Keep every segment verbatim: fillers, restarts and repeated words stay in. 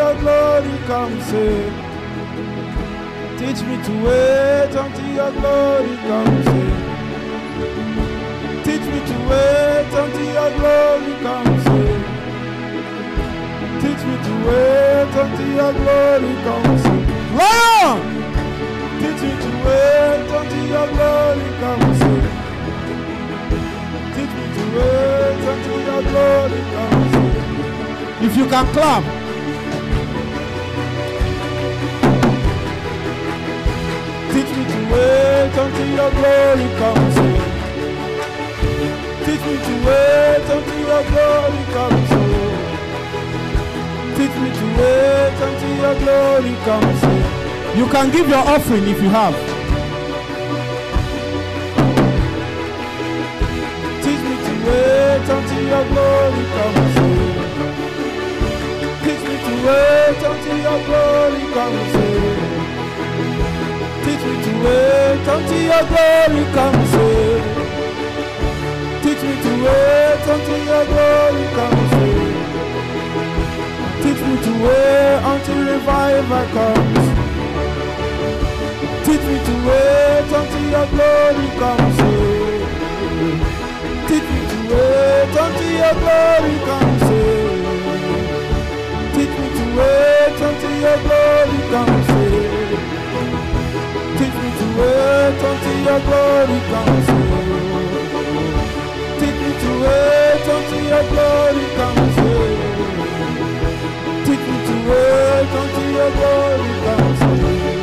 your glory comes in. Teach me to wait until your glory comes in. Teach me to wait until your glory comes in. Teach me to wait until your glory comes in. Lion! Teach me to wait until your glory comes in. Teach me to wait until your glory comes in. If you can clap. Teach me to wait until your glory comes in. Teach me to wait until your glory comes in. Teach me to wait until your glory comes in. You can give your offering if you have. Teach me to wait until your glory comes in. Teach me to wait until your glory comes in. Teach me to wait until your glory comes in. Teach me to wait until your glory comes in. Teach me to wait until revival comes. Teach me to wait until your glory comes in. Teach me to wait until your glory comes in. Teach me to wait until your glory comes in. Teach me to wait until your glory comes in. Teach me to wait until your glory comes in. Teach me to wait until your glory comes in.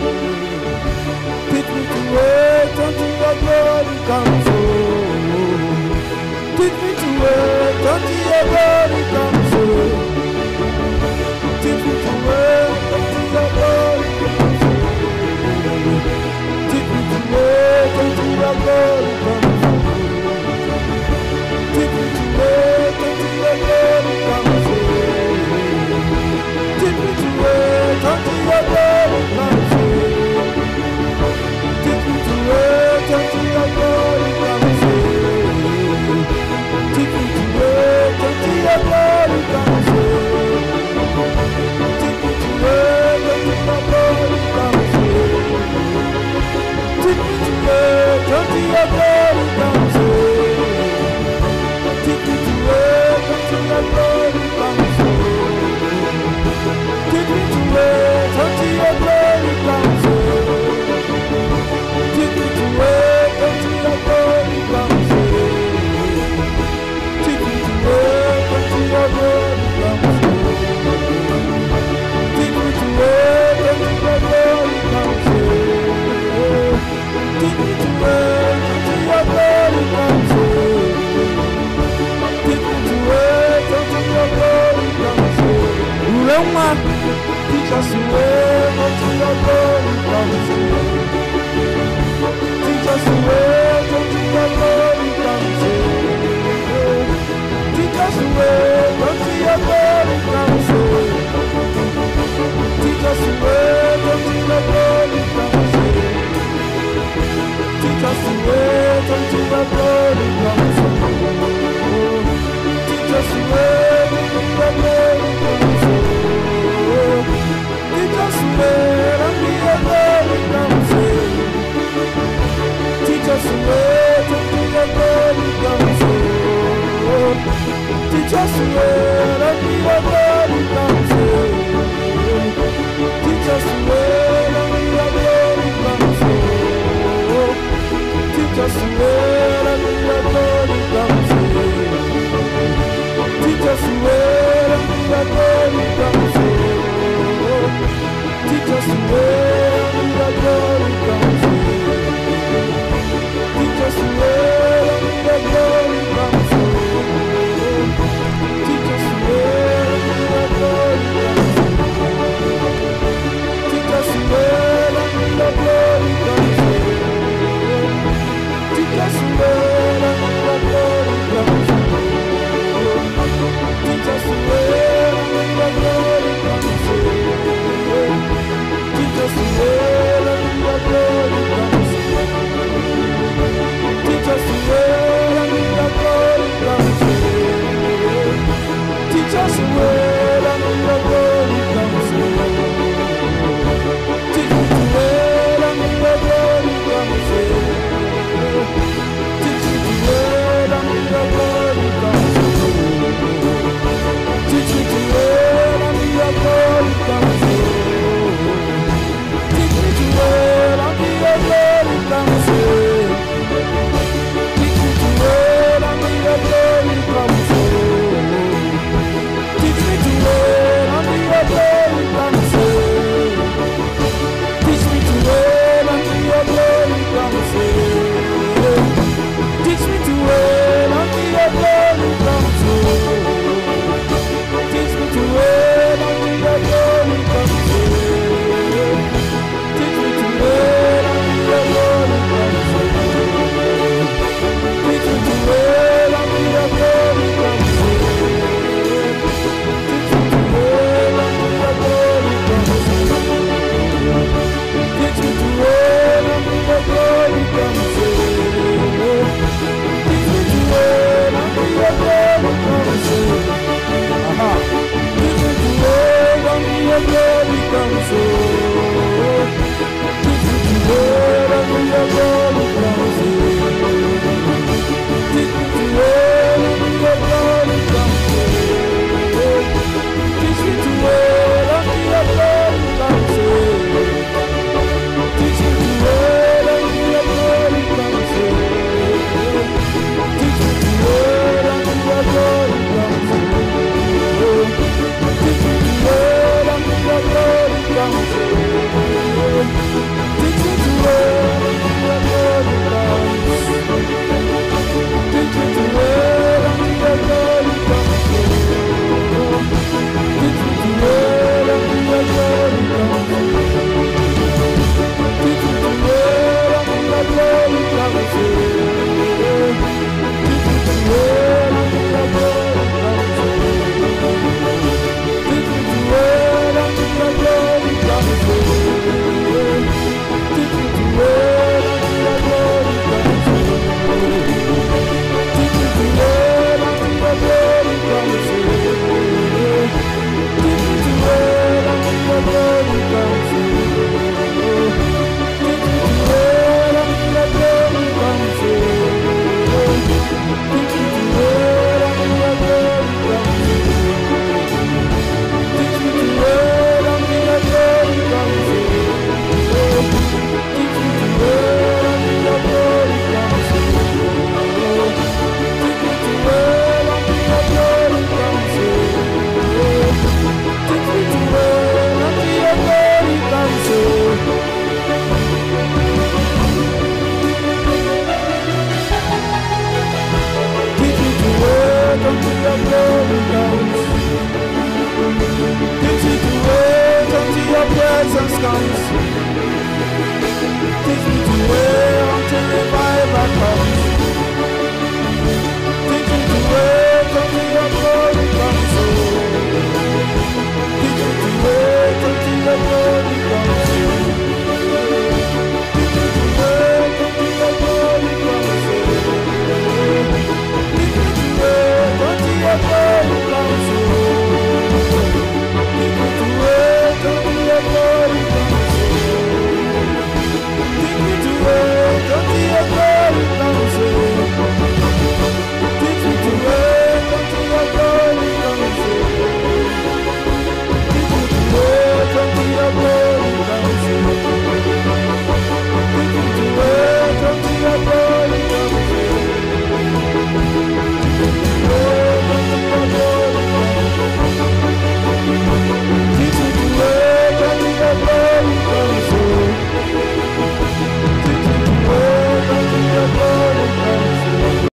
Teach me to wait until your glory comes in. Teach me to wait until your glory comes in. Teach me to wait until your glory comes in. Teach me to wait until your glory comes in. Teach me to wait until your glory comes in. Teach me to wait until your glory comes in. Teach me to wait until your glory comes in. Teach me to wait until your glory comes in. Teach me to wait until your glory comes in. Teach me to wait until your glory comes in. Teach me to wait until your glory comes in. Teach me to wait until your glory comes in. Teach me to wait until your glory comes in. Teach me to wait until your glory comes in. Teach me to wait until your glory comes in. Teach me to wait until your glory comes in. Teach me to wait until your glory comes in. Urema, teach us to wait until your glory comes in. Teach us to wait until your glory comes in. Teach us to wait until your glory comes in. Teach us to wait until your glory comes in. Teach us to wait until your glory comes in. Teach us to wait until your glory comes in. Teach us to wait until your glory comes in. Teach us to wait until your glory comes in. Teach us to wait until your glory comes in. Teach us to wait until your glory comes in. Teach us to wait.